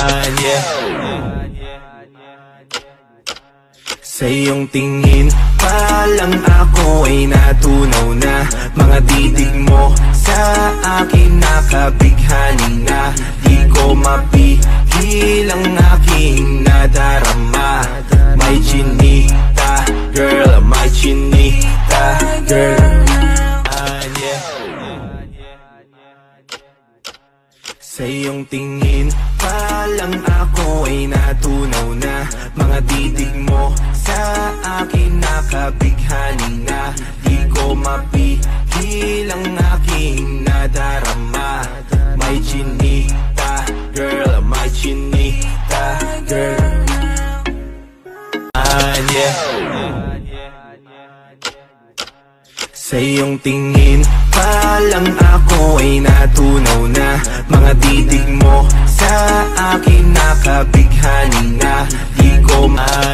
Sa iyong tingin pa lang ako ay natunaw na. Mga titig mo sa akin nakabighani na. Di ko mapigil ang aking nadarama. May chinita, girl, may chinita, girl. Sa iyong tingin pa lang ako ay natunaw na. Mga titig mo sa akin nakabighani na. Di ko mapigil ang aking nadarama. May chinita, girl, may chinita, girl. Sa iyong tingin pa lang ako ay natunaw na. Mga titig mo sa akin nakabighani na. Di ko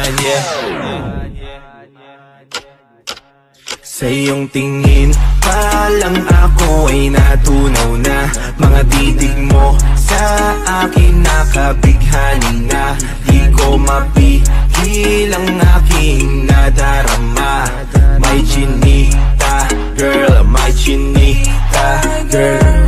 Sa iyong tingin pa lang ako ay natunaw na. Mga titig mo sa akin nakabighani na. Di ko mapigil ang aking nadarama. May chinita, girl, may chinita, girl.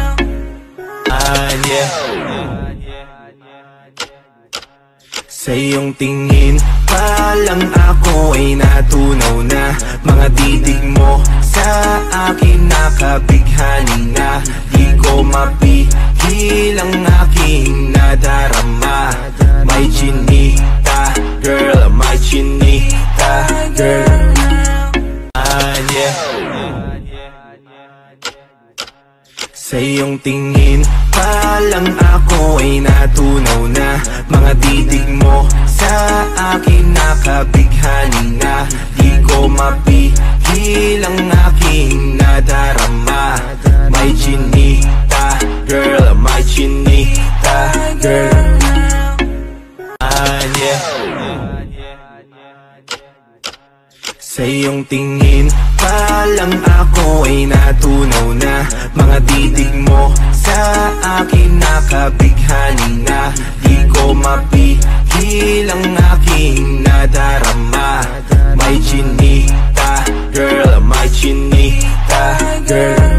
Sa iyong tingin pa lang ako ay natunaw na. Mga titig mo sa akin nakabighani na. Di ko mapigil ang aking nadarama. May chinita, girl, may chinita, girl. Sa iyong tingin pa lang ako ay natunaw na. Mga titig mo sa akin nakabighani na. Di ko mapigil ang aking nadarama. May chinita, girl, may chinita, girl. Sa iyong tingin pa lang ako ay natunaw na. Mga titig mo sa akin nakabighani na. Di ko mapigil ang aking nadarama. May chinita, girl, may chinita, girl.